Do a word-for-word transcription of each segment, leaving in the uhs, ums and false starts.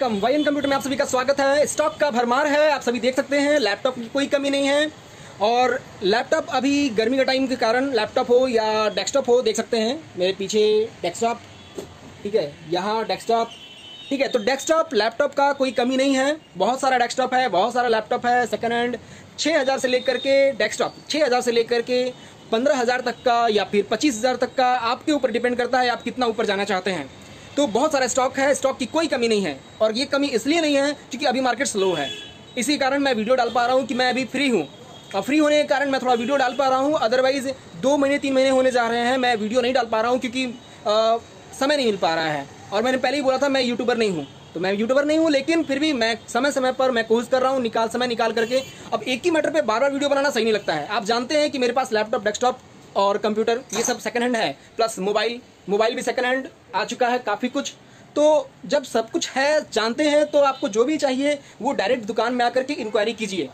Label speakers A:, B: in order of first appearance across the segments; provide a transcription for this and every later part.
A: Welcome. YN computer में आप सभी का स्वागत है। स्टॉक का भरमार है, आप सभी देख सकते हैं। लैपटॉप की कोई कमी नहीं है और लैपटॉप अभी गर्मी का टाइम के कारण लैपटॉप हो या डेस्कटॉप हो, देख सकते हैं मेरे पीछे डेस्कटॉप, ठीक है, यहाँ डेस्कटॉप, ठीक है। तो डेस्कटॉप लैपटॉप का कोई कमी नहीं है, बहुत सारा डेस्कटॉप है, बहुत सारा लैपटॉप है। सेकेंड हैंड छः हज़ार से लेकर के डेस्कटॉप छः हज़ार से लेकर के पंद्रह हज़ार तक का या फिर पच्चीस हज़ार तक का, आपके ऊपर डिपेंड करता है आप कितना ऊपर जाना चाहते हैं। तो बहुत सारा स्टॉक है, स्टॉक की कोई कमी नहीं है और ये कमी इसलिए नहीं है क्योंकि अभी मार्केट स्लो है। इसी कारण मैं वीडियो डाल पा रहा हूँ कि मैं अभी फ्री हूँ और फ्री होने के कारण मैं थोड़ा वीडियो डाल पा रहा हूँ। अदरवाइज़ दो महीने तीन महीने होने जा रहे हैं मैं वीडियो नहीं डाल पा रहा हूँ क्योंकि आ, समय नहीं मिल पा रहा है। और मैंने पहले ही बोला था मैं यूट्यूबर नहीं हूँ, तो मैं यूट्यूबर नहीं हूँ, लेकिन फिर भी मैं समय समय पर मैं कोशिश कर रहा हूँ, निकाल समय निकाल करके। अब एक ही मैटर पे बार बार वीडियो बनाना सही नहीं लगता है। आप जानते हैं कि मेरे पास लैपटॉप, डेस्कटॉप और कंप्यूटर ये सब सेकंड हैंड है, प्लस मोबाइल मोबाइल भी सेकंड हैंड आ चुका है काफ़ी कुछ। तो जब सब कुछ है, जानते हैं, तो आपको जो भी चाहिए वो डायरेक्ट दुकान में आकर के इंक्वायरी कीजिए।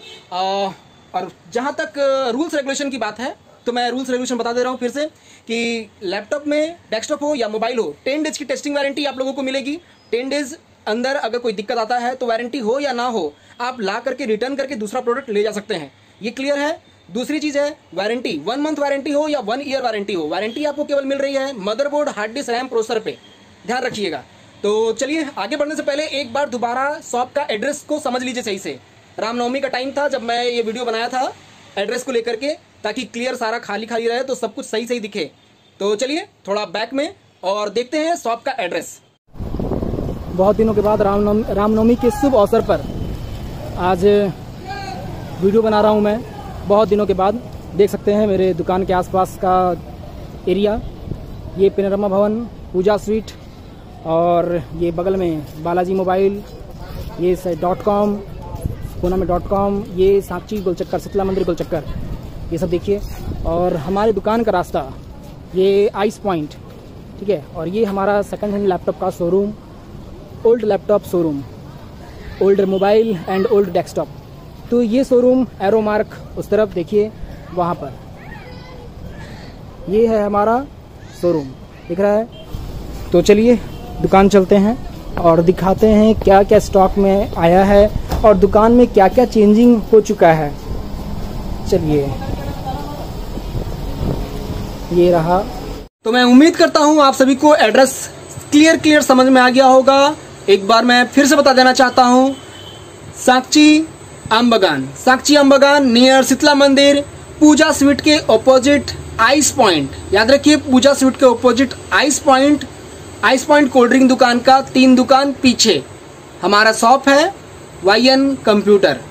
A: और जहाँ तक रूल्स रेगुलेशन की बात है तो मैं रूल्स रेगुलेशन बता दे रहा हूँ फिर से कि लैपटॉप में, डेस्कटॉप हो या मोबाइल हो, टेन डेज की टेस्टिंग वारंटी आप लोगों को मिलेगी। टेन डेज अंदर अगर कोई दिक्कत आता है तो वारंटी हो या ना हो, आप ला करके रिटर्न करके दूसरा प्रोडक्ट ले जा सकते हैं। ये क्लियर है। दूसरी चीज़ है वारंटी, वन मंथ वारंटी हो या वन ईयर वारंटी हो, वारंटी आपको केवल मिल रही है motherboard, hard disk, RAM, processor पे, ध्यान रखिएगा। तो चलिए आगे बढ़ने से पहले एक बार दोबारा शॉप का एड्रेस को समझ लीजिए सही से। रामनवमी का टाइम था जब मैं ये वीडियो बनाया था एड्रेस को लेकर के, ताकि क्लियर सारा खाली खाली रहे तो सब कुछ सही सही दिखे। तो चलिए थोड़ा बैक में और देखते हैं शॉप का एड्रेस।
B: बहुत दिनों के बाद रामनवमी रामनवमी के शुभ अवसर पर आज वीडियो बना रहा हूं मैं, बहुत दिनों के बाद। देख सकते हैं मेरे दुकान के आसपास का एरिया, ये पेनोरमा भवन, पूजा स्वीट, और ये बगल में बालाजी मोबाइल, ये डॉट कॉम, पूना में डॉट कॉम, ये साक्षी गोलचक्कर, शीतला मंदिर गोलचक्कर, ये सब देखिए। और हमारे दुकान का रास्ता ये आइस पॉइंट, ठीक है। और ये हमारा सेकंड हैंड लैपटॉप का showroom, old laptop showroom, old mobile and old desktop. तो ये शोरूम एरो मार्क उस तरफ देखिए, वहाँ पर ये है हमारा शोरूम, दिख रहा है। तो चलिए दुकान चलते हैं और दिखाते हैं क्या क्या स्टॉक में आया है और दुकान में क्या क्या चेंजिंग हो चुका है। चलिए, ये रहा।
A: तो मैं उम्मीद करता हूँ आप सभी को एड्रेस क्लियर क्लियर समझ में आ गया होगा। एक बार मैं फिर से बता देना चाहता हूँ, साक्षी आम बगान, साक्षी आम बगान नियर शीतला मंदिर, पूजा स्वीट के ऑपोजिट आइस पॉइंट। याद रखिए, पूजा स्वीट के opposite ice point, ice point cold drink दुकान का तीन दुकान पीछे हमारा शॉप है वाईएन कंप्यूटर।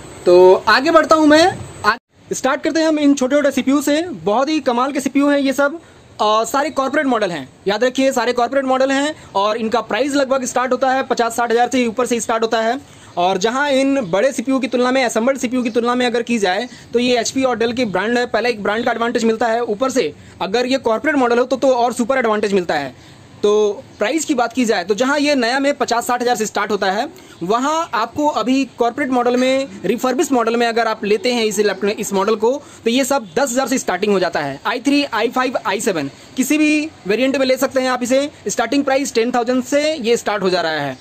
A: तो आगे बढ़ता हूं मैं, स्टार्ट करते हैं हम इन छोटे छोटे सीपीयू से। बहुत ही कमाल के सीपीयू हैं ये सब, और सारे कॉर्पोरेट मॉडल हैं। याद रखिए सारे कॉर्पोरेट मॉडल हैं और इनका प्राइस लगभग स्टार्ट होता है पचास साठ हज़ार से ऊपर से स्टार्ट होता है। और जहां इन बड़े सीपीयू की तुलना में, असेंबल्ड सीपीयू की तुलना में अगर की जाए तो ये एचपी और डेल की ब्रांड है। पहले एक ब्रांड का एडवांटेज मिलता है, ऊपर से अगर ये कॉर्पोरेट मॉडल हो तो, तो और सुपर एडवांटेज मिलता है। तो प्राइस की बात की जाए तो जहां ये नया में पचास साठ हज़ार से स्टार्ट होता है, वहां आपको अभी कॉर्पोरेट मॉडल में, रिफर्बिश मॉडल में अगर आप लेते हैं इस लैपटॉप इस मॉडल को, तो ये सब दस हज़ार से स्टार्टिंग हो जाता है। I three, I five, I seven किसी भी वेरिएंट में ले सकते हैं आप इसे। स्टार्टिंग प्राइस टेन थाउजेंड से ये स्टार्ट हो जा रहा है।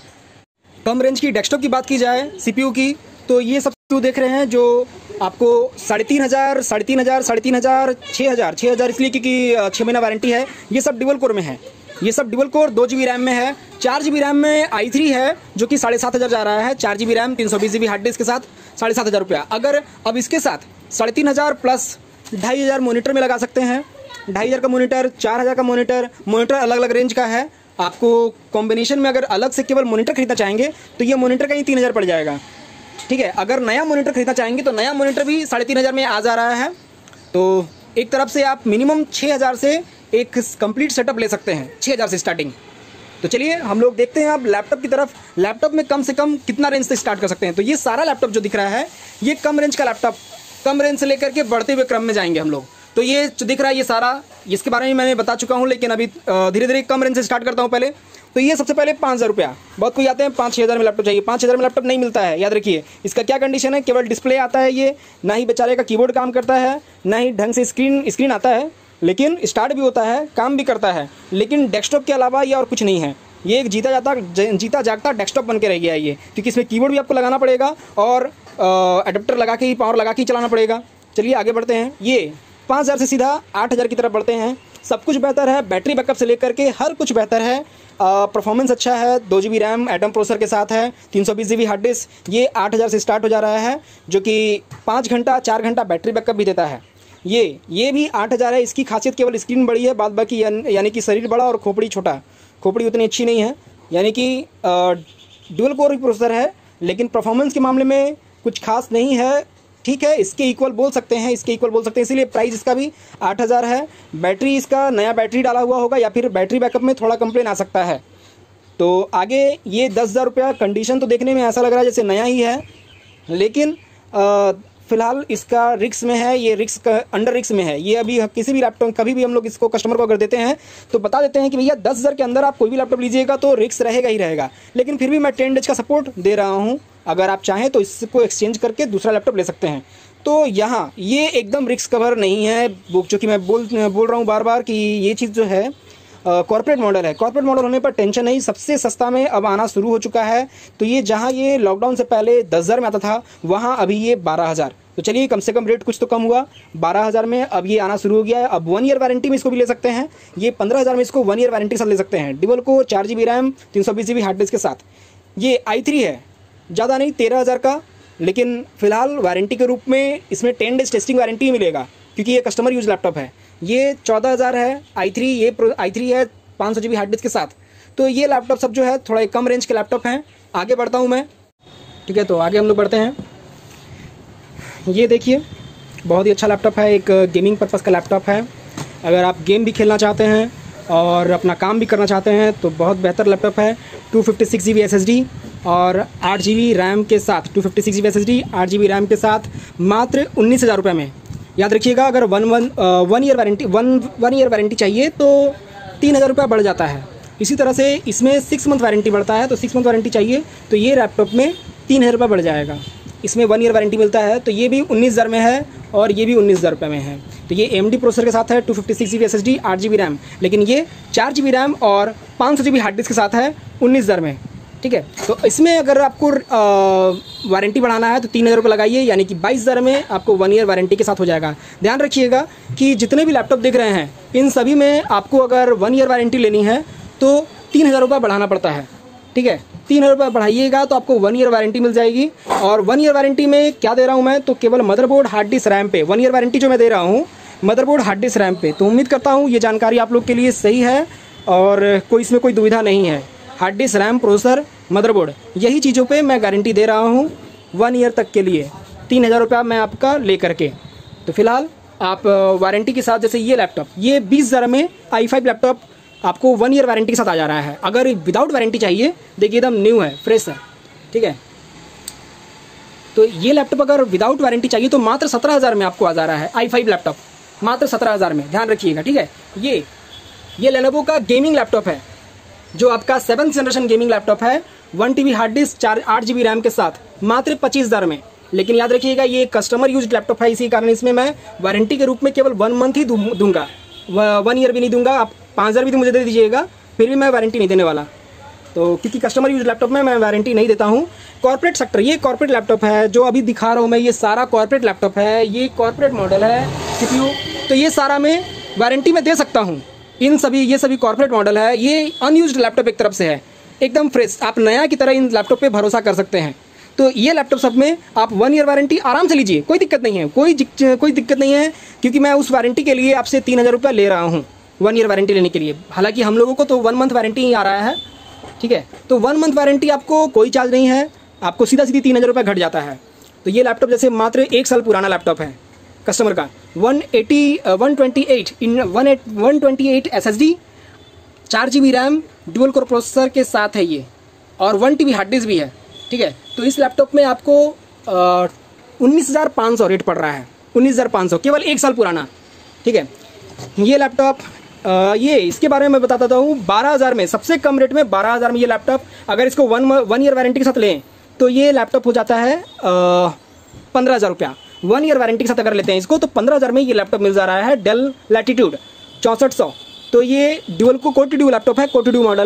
A: कम रेंज की डेस्कटॉप की बात की जाए सीपीयू की, तो ये सब सीपीयू देख रहे हैं जो आपको साढ़े तीन हज़ार, साढ़े तीन हज़ार, साढ़े तीन हज़ार, छः हज़ार, छः हज़ार इसलिए क्योंकि छः महीना वारंटी है। ये सब डुअल कोर में है, ये सब डुअल कोर, दो जी बी रैम में है। चार जी बी रैम में आई थ्री है जो कि साढ़े सात हज़ार जा रहा है। चार जी बी रैम, तीन सौ बीस जी बी हार्ड डिस्क के साथ साढ़े सात हज़ार रुपया। अगर अब इसके साथ साढ़े तीन हज़ार प्लस ढाई हज़ार मोनीटर में लगा सकते हैं। ढाई हज़ार का मोनीटर, चार हज़ार का मोनीटर, मोनीटर अलग अलग रेंज का है। आपको कॉम्बिनेशन में अगर अलग से केवल मोनीटर खरीदना चाहेंगे तो ये मोनीटर का ही तीन हज़ार पड़ जाएगा, ठीक है। अगर नया मोनीटर खरीदना चाहेंगे तो नया मोनीटर भी साढ़े तीन हज़ार में आ जा रहा है। तो एक तरफ से आप मिनिमम छः हज़ार से एक कंप्लीट सेटअप ले सकते हैं, छः हज़ार से स्टार्टिंग। तो चलिए हम लोग देखते हैं अब लैपटॉप की तरफ। लैपटॉप में कम से कम कितना रेंज से स्टार्ट कर सकते हैं। तो ये सारा लैपटॉप जो दिख रहा है ये कम रेंज का लैपटॉप, कम रेंज से लेकर के बढ़ते हुए क्रम में जाएंगे हम लोग। तो ये जो दिख रहा है ये सारा, इसके बारे में मैंने बता चुका हूँ, लेकिन अभी धीरे धीरे कम रेंज से स्टार्ट करता हूँ पहले। तो ये सबसे पहले पाँच हज़ार रुपया, बहुत कोई आते हैं पाँच छः हज़ार में लैपटॉप चाहिए। पाँच हज़ार में लैपटॉप नहीं मिलता है, याद रखिए। इसका क्या कंडीशन है, केवल डिस्प्ले आता है, ये ना ही बेचारे का कीबोर्ड काम करता है, ना ही ढंग से स्क्रीन स्क्रीन आता है, लेकिन स्टार्ट भी होता है, काम भी करता है, लेकिन डेस्कटॉप के अलावा ये और कुछ नहीं है। ये एक जीता जाता जीता जागता डेस्कटॉप बन के रह गया है ये, क्योंकि इसमें कीबोर्ड भी आपको लगाना पड़ेगा और एडाप्टर लगा के ही, पावर लगा के ही चलाना पड़ेगा। चलिए आगे बढ़ते हैं। ये पाँच हज़ार से सीधा आठ हज़ार की तरफ बढ़ते हैं। सब कुछ बेहतर है, बैटरी बैकअप से लेकर के हर कुछ बेहतर है। परफॉर्मेंस अच्छा है, दो G B RAM Atom processor के साथ है, तीन सौ बीस जी बी हार्ड डिस्क। ये आठ हज़ार से स्टार्ट हो जा रहा है, जो कि पाँच घंटा चार घंटा बैटरी बैकअप भी देता है। ये ये भी आठ हज़ार है। इसकी खासियत केवल स्क्रीन बड़ी है, बाद बाकी यानी कि शरीर बड़ा और खोपड़ी छोटा। खोपड़ी उतनी अच्छी नहीं है, यानी कि डुअल कोर प्रोसेसर है, लेकिन परफॉर्मेंस के मामले में कुछ खास नहीं है। ठीक है, इसके इक्वल बोल सकते हैं, इसके इक्वल बोल सकते हैं, इसीलिए प्राइस इसका भी आठ हज़ार है। बैटरी इसका नया बैटरी डाला हुआ होगा या फिर बैटरी बैकअप में थोड़ा कंप्लेन आ सकता है। तो आगे ये दस हज़ार रुपया, कंडीशन तो देखने में ऐसा लग रहा है जैसे नया ही है, लेकिन फ़िलहाल इसका रिक्स में है, ये रिक्स का अंडर रिक्स में है। ये अभी किसी भी लैपटॉप कभी भी हम लोग इसको कस्टमर को अगर देते हैं तो बता देते हैं कि भैया दस हज़ार के अंदर आप कोई भी लैपटॉप लीजिएगा तो रिक्स रहेगा ही रहेगा, लेकिन फिर भी मैं टेन डेज का सपोर्ट दे रहा हूँ। अगर आप चाहें तो इसको एक्सचेंज करके दूसरा लैपटॉप ले सकते हैं। तो यहाँ ये एकदम रिक्स कवर नहीं है, जो कि मैं बोल बोल रहा हूँ बार बार कि ये चीज़ जो है कॉर्पोरेट मॉडल है। कॉर्पोरेट मॉडल होने पर टेंशन नहीं, सबसे सस्ता में अब आना शुरू हो चुका है। तो ये जहाँ ये लॉकडाउन से पहले दस हज़ार में आता था, वहाँ अभी ये बारह हज़ार। तो चलिए कम से कम रेट कुछ तो कम हुआ, बारह हज़ार में अब ये आना शुरू हो गया है। अब वन ईयर वारंटी में इसको भी ले सकते हैं। ये पंद्रह हज़ार में इसको वन ईयर वारंटी के साथ ले सकते हैं। डुअल कोर चार जी बी रैम तीन सौ बीस जी बी हार्ड डिस्क के साथ। ये आई थ्री है, ज़्यादा नहीं, तेरह हज़ार का, लेकिन फ़िलहाल वारंटी के रूप में इसमें टेन डेज टेस्टिंग वारंटी ही मिलेगा, क्योंकि ये कस्टमर यूज लैपटॉप है। ये चौदह हज़ार है आई थ्री, ये आई थ्री है पाँच सौ जी बी हार्ड डिस्क के साथ। तो ये लैपटॉप सब जो है थोड़ा कम रेंज के लैपटॉप हैं। आगे बढ़ता हूँ मैं, ठीक है। तो आगे हम लोग बढ़ते हैं। ये देखिए बहुत ही अच्छा लैपटॉप है, एक गेमिंग पर्पज़ का लैपटॉप है। अगर आप गेम भी खेलना चाहते हैं और अपना काम भी करना चाहते हैं तो बहुत बेहतर लैपटॉप है। Two fifty six G B S S D और आठ जी बी रैम के साथ, two fifty six G B S S D आठ जी बी रैम के साथ मात्र उन्नीस हज़ार रुपये में। याद रखिएगा, अगर one one one year warranty one one year warranty चाहिए तो तीन हज़ार रुपया बढ़ जाता है। इसी तरह से इसमें सिक्स मंथ वारंटी बढ़ता है, तो सिक्स मंथ वारंटी चाहिए तो ये लैपटॉप में तीन हज़ार रुपये बढ़ जाएगा। इसमें वन ईयर वारंटी मिलता है, तो ये भी उन्नीस हज़ार में है और ये भी उन्नीस हज़ार रुपये में है। तो ये एम डी प्रोसेसर के साथ है, two fifty six G B S S D आठ जी बी रैम, लेकिन ये चार जी बी रैम और पाँच सौ जी बी हार्ड डिस्क के साथ है उन्नीस हज़ार में। ठीक है, तो इसमें अगर आपको वारंटी बढ़ाना है तो तीन हज़ार रुपये लगाइए, यानी कि बाईस हज़ार में आपको वन ईयर वारंटी के साथ हो जाएगा। ध्यान रखिएगा कि जितने भी लैपटॉप देख रहे हैं इन सभी में आपको अगर वन ईयर वारंटी लेनी है तो तीन हज़ार रुपये बढ़ाना पड़ता है। ठीक है, तीन हज़ार रुपये बढ़ाइएगा तो आपको वन ईयर वारंटी मिल जाएगी। और वन ईयर वारंटी में क्या दे रहा हूँ मैं, तो केवल मदरबोर्ड हार्ड डिस्क रैम पे वन ईयर वारंटी जो मैं दे रहा हूँ, मदरबोर्ड हार्ड डिस्क रैम पे। तो उम्मीद करता हूँ ये जानकारी आप लोग के लिए सही है और कोई इसमें कोई दुविधा नहीं है। Hard disk RAM processor motherboard यही चीज़ों पे मैं गारंटी दे रहा हूँ वन ईयर तक के लिए, तीन हज़ार रुपया मैं आपका ले करके। तो फिलहाल आप वारंटी के साथ, जैसे ये लैपटॉप ये बीस हज़ार में आई फाइव लैपटॉप आपको वन ईयर वारंटी के साथ आ जा रहा है। अगर विदाउट वारंटी चाहिए, देखिए एकदम न्यू है, फ्रेश है। ठीक है, तो ये लैपटॉप अगर विदाउट वारंटी चाहिए तो मात्र सत्रह हज़ार में आपको आ जा रहा है आई फाइव लैपटॉप, मात्र सत्रह हज़ार में। ध्यान रखिएगा, ठीक है। ये ये लेनोवो का गेमिंग लैपटॉप है, जो आपका सेवन जनरेशन गेमिंग लैपटॉप है, वन टीबी हार्ड डिस्क चार आठ जी बी रैम के साथ, मात्र पच्चीस हज़ार में। लेकिन याद रखिएगा ये कस्टमर यूज लैपटॉप है, इसी कारण इसमें मैं वारंटी के रूप में केवल वन मंथ ही दूंगा, वन ईयर भी नहीं दूंगा। आप पाँच हज़ार भी तो मुझे दे दीजिएगा, फिर भी मैं वारंटी नहीं देने वाला। तो क्योंकि कस्टमर यूज लैपटॉप में मैं वारंटी नहीं देता हूँ। कॉर्पोरेट सेक्टर, ये कॉर्पोरेट लैपटॉप है जो अभी दिखा रहा हूँ मैं, ये सारा कॉर्पोरेट लैपटॉप है, ये कॉर्पोरेट मॉडल है सीपीयू। तो ये सारा मैं वारंटी में दे सकता हूँ, इन सभी ये सभी कॉर्पोरेट मॉडल है। ये अनयूज्ड लैपटॉप एक तरफ से है, एकदम फ्रेश, आप नया की तरह इन लैपटॉप पे भरोसा कर सकते हैं। तो ये लैपटॉप सब में आप वन ईयर वारंटी आराम से लीजिए, कोई दिक्कत नहीं है, कोई कोई दिक्कत नहीं है, क्योंकि मैं उस वारंटी के लिए आपसे तीन हज़ार रुपये ले रहा हूँ वन ईयर वारंटी लेने के लिए। हालांकि हम लोगों को तो वन मंथ वारंटी ही आ रहा है, ठीक है। तो वन मंथ वारंटी आपको कोई चार्ज नहीं है, आपको सीधा सीधी तीन हज़ार रुपये घट जाता है। तो ये लैपटॉप जैसे मात्र एक साल पुराना लैपटॉप है कस्टमर का, one eighty one twenty eight in one eight one twenty eight S S D, चार G B RAM dual core processor के साथ है ये, और one T B hard disk भी है, ठीक है। तो इस लैपटॉप में आपको उन्नीस हज़ार पाँच सौ रेट पड़ रहा है, उन्नीस हज़ार पाँच सौ, केवल एक साल पुराना, ठीक है। ये लैपटॉप ये इसके बारे में मैं बताता हूँ, बारह हज़ार में, सबसे कम रेट में बारह हज़ार में ये लैपटॉप, अगर इसको वन वन ईयर वारंटी के साथ लें तो ये लैपटॉप हो जाता है पंद्रह हज़ार रुपया। वन ईयर वारंटी के साथ अगर लेते हैं इसको तो पंद्रह हज़ार में ये लैपटॉप मिल जा रहा है, डेल लैटिट्यूड चौंसठ सौ। तो ये ड्यूअल को कोटी ड्यू लैपटॉप है, कोटी ड्यू मॉडल है,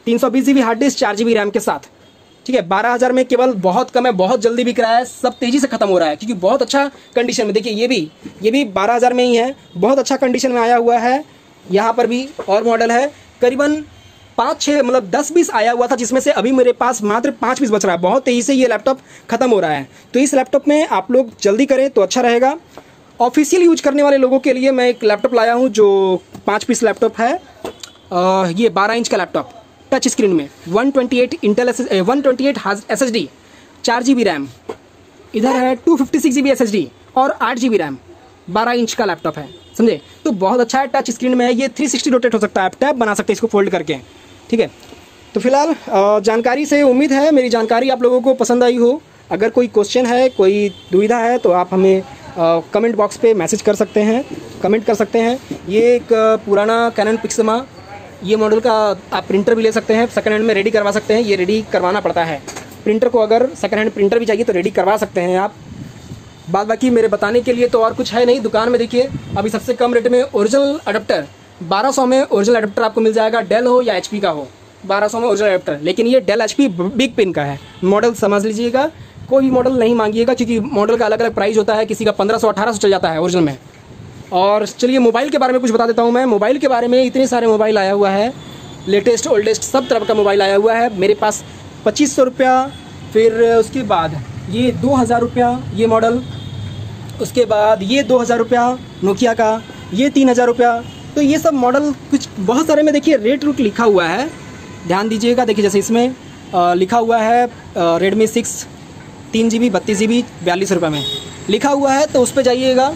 A: तीन सौ बीस जीबी हार्ड डिस्क, चार जीबी रैम के साथ। ठीक है, बारह हज़ार में केवल बहुत कम है, बहुत जल्दी बिक रहा है, सब तेजी से खत्म हो रहा है क्योंकि बहुत अच्छा कंडीशन में। देखिए ये भी ये भी बारह हज़ार में ही है, बहुत अच्छा कंडीशन में आया हुआ है। यहाँ पर भी और मॉडल है, करीबन पाँच छः मतलब दस पीस आया हुआ था, जिसमें से अभी मेरे पास मात्र पाँच पीस बच रहा है। बहुत तेज़ी से ये लैपटॉप खत्म हो रहा है, तो इस लैपटॉप में आप लोग जल्दी करें तो अच्छा रहेगा। ऑफिशियल यूज करने वाले लोगों के लिए मैं एक लैपटॉप लाया हूँ जो पाँच पीस लैपटॉप है। आ, ये बारह इंच का लैपटॉप टच स्क्रीन में, one twenty eight Intel S one twenty eight S S D, चार जी बी रैम, इधर है two fifty six G B S S D और आठ जी बी रैम, बारह इंच का लैपटॉप है, समझे। तो बहुत अच्छा है, टच स्क्रीन में है, ये थ्री सिक्सटी रोटेट हो सकता है, आप टैब बना सकते हैं इसको फोल्ड करके। ठीक है, तो फिलहाल जानकारी से उम्मीद है मेरी जानकारी आप लोगों को पसंद आई हो। अगर कोई क्वेश्चन है, कोई दुविधा है तो आप हमें कमेंट बॉक्स पे मैसेज कर सकते हैं, कमेंट कर सकते हैं। ये एक आ, पुराना कैनन पिक्समा, ये मॉडल का आप प्रिंटर भी ले सकते हैं, सेकंड हैंड में रेडी करवा सकते हैं। ये रेडी करवाना पड़ता है प्रिंटर को, अगर सेकंड हैंड प्रिंटर भी चाहिए तो रेडी करवा सकते हैं आप। बाद बाकी मेरे बताने के लिए तो और कुछ है नहीं। दुकान में देखिए अभी सबसे कम रेट में ओरिजिनल अडेप्टर बारह सौ में ओरिजिनल अडेप्टर आपको मिल जाएगा, डेल हो या एचपी का हो, बारह सौ में ओरिजिनल अडेप्टर। लेकिन ये डेल एचपी बिग पिन का है, मॉडल समझ लीजिएगा, कोई भी मॉडल नहीं मांगिएगा क्योंकि मॉडल का अलग अलग प्राइस होता है, किसी का पंद्रह सौ अठारह सौ चल जाता है ओरिजिनल में। और चलिए मोबाइल के बारे में कुछ बता देता हूँ मैं। मोबाइल के बारे में इतने सारे मोबाइल आया हुआ है, लेटेस्ट ओल्डेस्ट सब तरह का मोबाइल आया हुआ है मेरे पास। पच्चीस सौ रुपया, फिर उसके बाद ये दो हज़ार रुपया ये मॉडल, उसके बाद ये दो हज़ार रुपया नोकिया का, ये तीन हज़ार रुपया। तो ये सब मॉडल कुछ बहुत सारे में देखिए रेट रूट लिखा हुआ है, ध्यान दीजिएगा। देखिए जैसे इसमें आ, लिखा हुआ है रेडमी सिक्स तीन जी बी बत्तीस जी बी बयालीस रुपये में लिखा हुआ है, तो उस पर जाइएगा।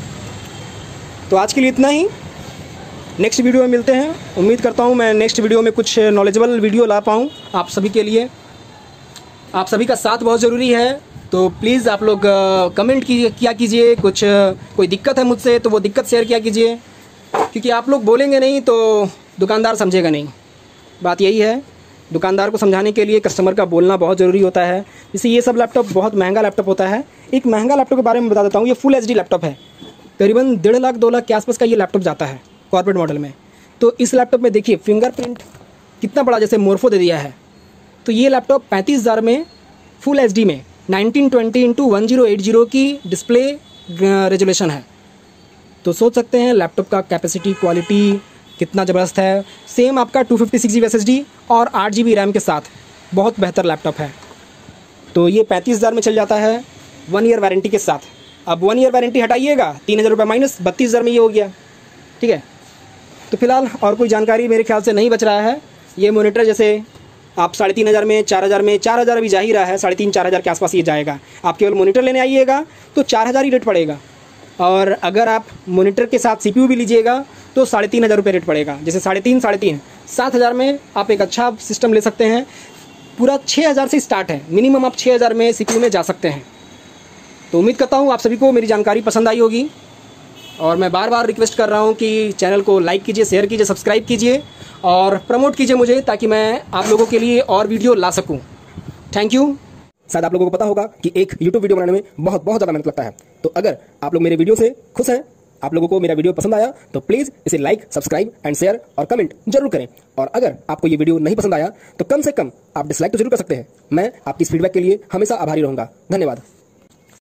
A: तो आज के लिए इतना ही, नेक्स्ट वीडियो में मिलते हैं। उम्मीद करता हूँ मैं नेक्स्ट वीडियो में कुछ नॉलेजेबल वीडियो ला पाऊँ आप सभी के लिए। आप सभी का साथ बहुत ज़रूरी है, तो प्लीज़ आप लोग कमेंट कीजिए, किया कीजिए। कुछ कोई दिक्कत है मुझसे तो वो दिक्कत शेयर किया कीजिए, क्योंकि आप लोग बोलेंगे नहीं तो दुकानदार समझेगा नहीं। बात यही है, दुकानदार को समझाने के लिए कस्टमर का बोलना बहुत ज़रूरी होता है। जैसे ये सब लैपटॉप बहुत महंगा लैपटॉप होता है। एक महंगा लैपटॉप के बारे में बता देता हूँ, ये फुल एच डी लैपटॉप है, करीबन डेढ़ लाख दो लाख के आसपास का ये लैपटॉप जाता है कॉर्पोरेट मॉडल में। तो इस लैपटॉप में देखिए फिंगरप्रिंट कितना बड़ा जैसे मोर्फो दे दिया है। तो ये लैपटॉप पैंतीस हज़ार में फुल एच डी में nineteen twenty into one zero eight zero की डिस्प्ले रेजोल्यूशन है। तो सोच सकते हैं लैपटॉप का कैपेसिटी क्वालिटी कितना ज़बरदस्त है। सेम आपका two fifty six G B S S D और आठ जी बी रैम के साथ बहुत बेहतर लैपटॉप है। तो ये पैंतीस हज़ार में चल जाता है वन ईयर वारंटी के साथ। अब वन ईयर वारंटी हटाइएगा, तीन हज़ार रुपये माइनस बत्तीस हज़ार में ये हो गया। ठीक है, तो फिलहाल और कोई जानकारी मेरे ख्याल से नहीं बच रहा है। ये मोनीटर जैसे आप साढ़े तीन हज़ार में, चार हज़ार में, चार हज़ार अभी जा ही रहा है, साढ़े तीन चार हज़ार के आसपास ये जाएगा। आप केवल मोनीटर लेने आइएगा तो चार हज़ार ही रेट पड़ेगा, और अगर आप मोनीटर के साथ सीपीयू भी लीजिएगा तो साढ़े तीन हज़ार रुपये रेट पड़ेगा। जैसे साढ़े तीन साढ़े तीन सात हज़ार में आप एक अच्छा सिस्टम ले सकते हैं। पूरा छः हज़ार से स्टार्ट है, मिनिमम आप छः हज़ार में सीपीयू में जा सकते हैं। तो उम्मीद करता हूँ आप सभी को मेरी जानकारी पसंद आई होगी, और मैं बार बार रिक्वेस्ट कर रहा हूँ कि चैनल को लाइक कीजिए, शेयर कीजिए, सब्सक्राइब कीजिए और प्रमोट कीजिए मुझे, ताकि मैं आप लोगों के लिए और वीडियो ला सकूँ। Thank you.
C: शायद आप लोगों को पता होगा कि एक यूट्यूब वीडियो बनाने में बहुत बहुत ज़्यादा मेहनत लगता है। तो अगर आप लोग मेरे वीडियो से खुश हैं, आप लोगों को मेरा वीडियो पसंद आया, तो प्लीज़ इसे लाइक, सब्सक्राइब एंड शेयर और कमेंट जरूर करें। और अगर आपको ये वीडियो नहीं पसंद आया तो कम से कम आप डिसलाइक तो जरूर कर सकते हैं। मैं आपकी इस फीडबैक के लिए हमेशा आभारी रहूंगा। धन्यवाद।